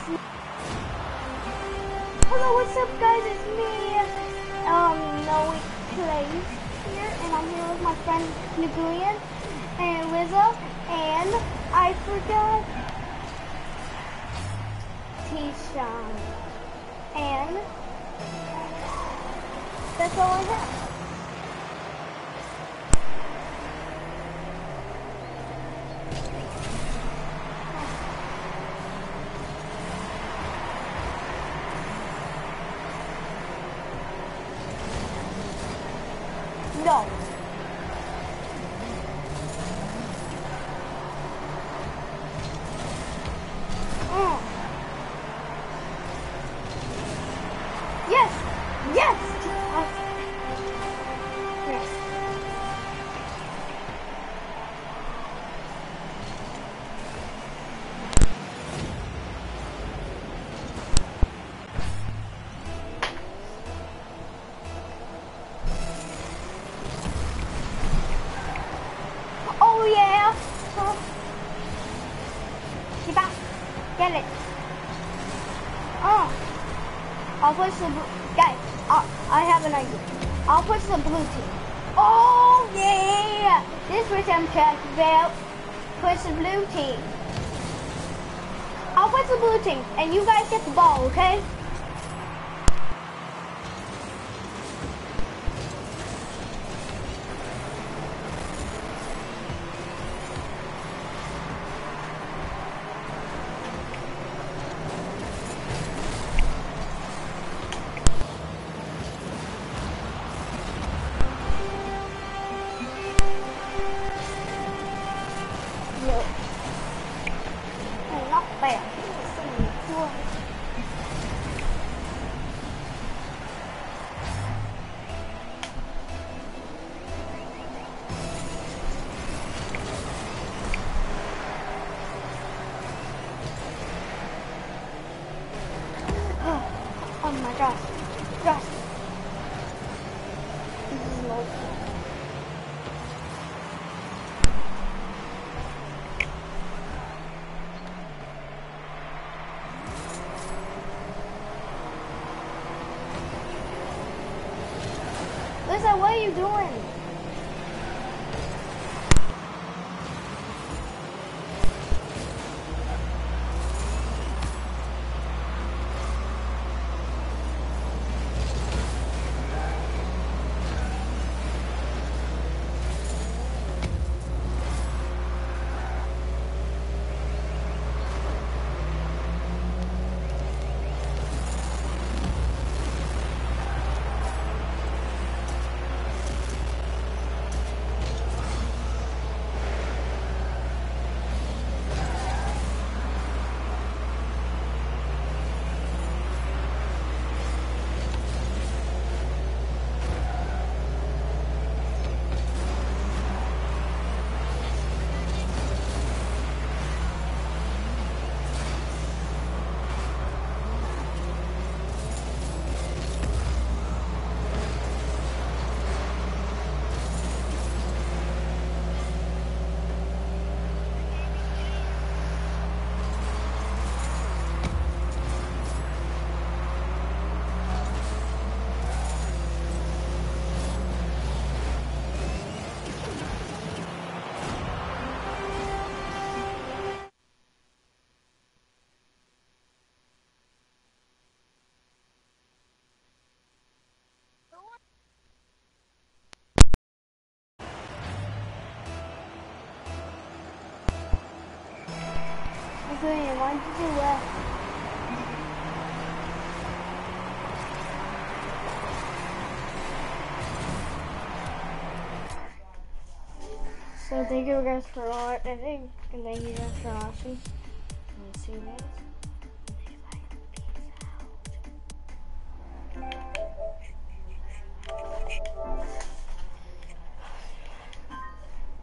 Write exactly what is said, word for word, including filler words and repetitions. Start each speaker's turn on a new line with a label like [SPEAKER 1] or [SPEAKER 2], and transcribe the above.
[SPEAKER 1] Hello, what's up, guys? It's me, um, Noe Plays here, and I'm here with my friend Nagulian and Lizzo, and I forgot T-Sean, and that's all I have. No. Mm. Yes. Yes. Uh, yes. Oh yeah. Huh. Get back. Get it. Oh. I'll push the blue. Guys, I'll, I have an idea. I'll push the blue team. Oh yeah. This which I'm talking about. Push the blue team. I'll push the blue team, and you guys get the ball, okay? Not bad. Oh my gosh. Gosh. This is low. Lisa, what are you doing? Okay, why did you left? So thank you guys for watching, and thank you guys for watching. And see you guys.